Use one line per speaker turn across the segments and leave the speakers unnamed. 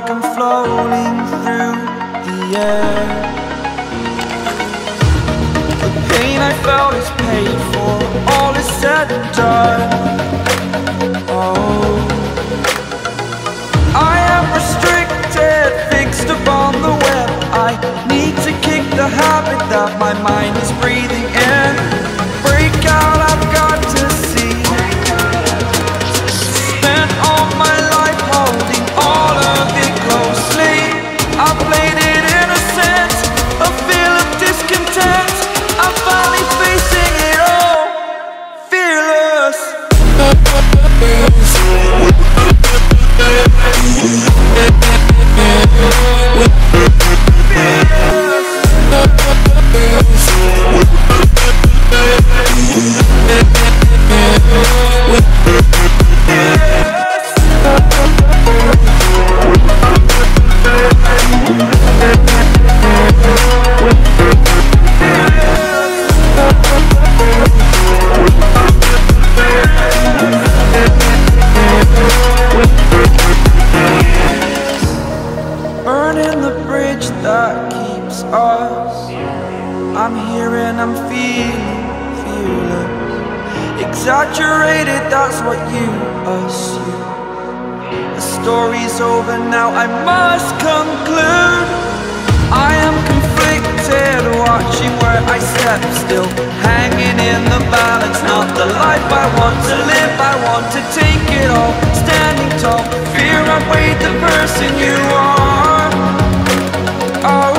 like I'm floating through the air. The pain I felt is paid for, all is said and done. Oh, I am restricted, fixed upon the web. I need to kick the habit that my mind is breathing in. Break out, I've got to see. Spent all my life holding all of it closely. I played it innocent, a feel of discontent. I'm finally facing it all, fearless. Burning the bridge that keeps us. I'm here and I'm feeling fearless. Exaggerated, that's what you assume. The story's over now, I must conclude. I am conflicted, watching where I step still, hanging in the balance. Not the life I want to live, I want to take it all. Standing tall, fear outweighed the person you are. Oh,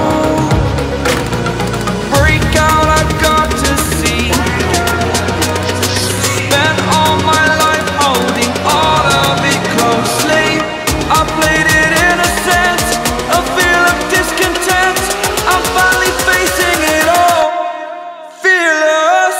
break out, I've got to see. Spent all my life holding all of it closely. I played it innocent, a feel of discontent. I'm finally facing it all, fearless.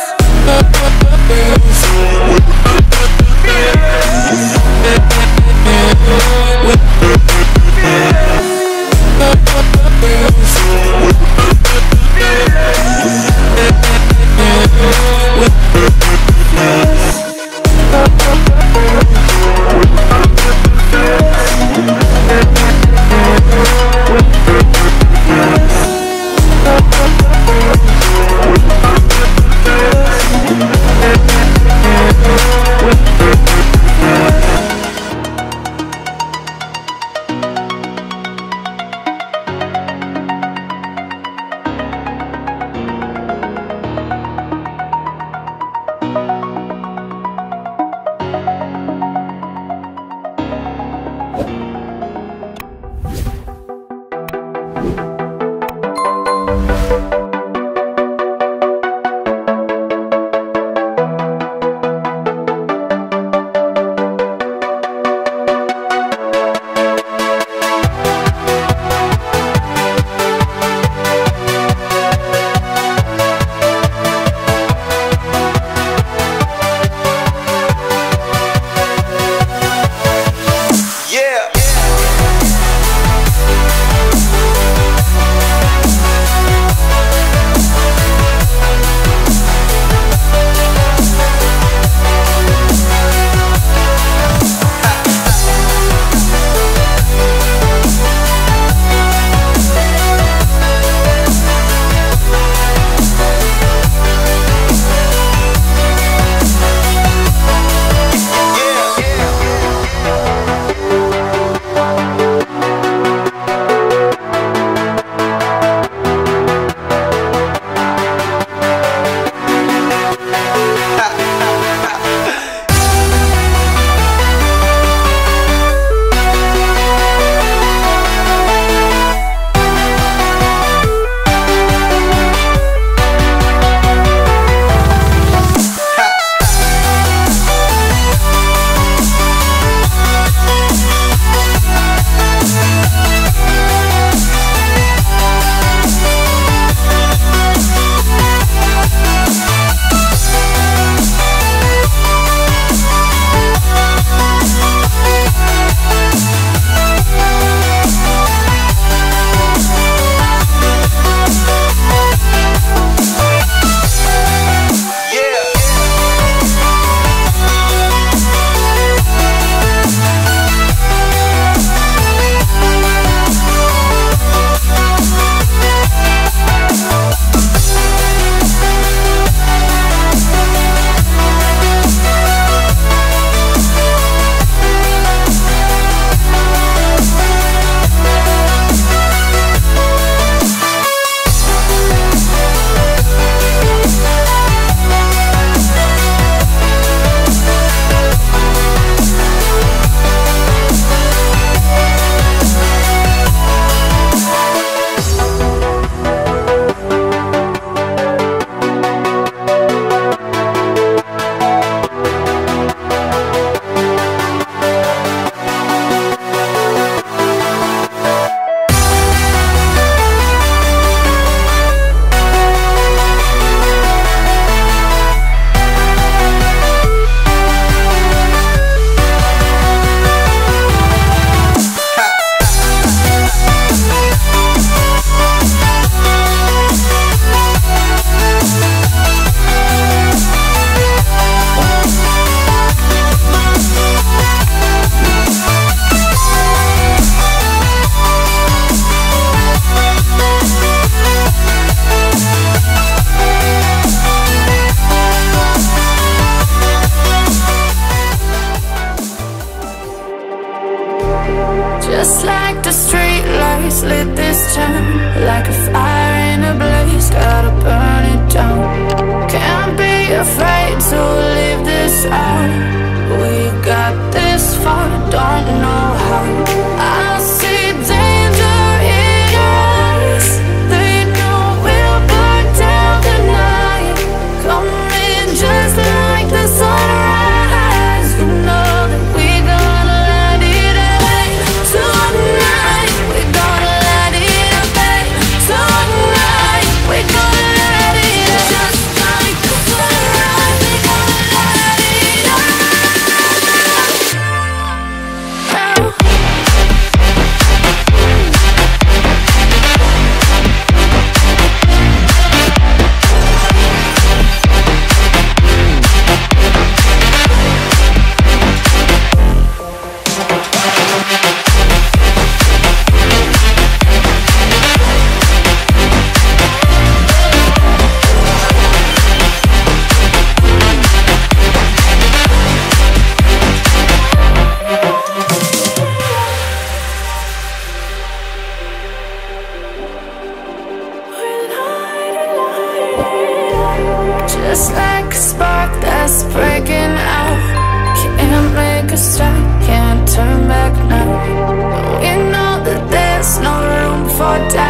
just like a spark that's breaking out. Can't make a stop, can't turn back now. We know that there's no room for doubt.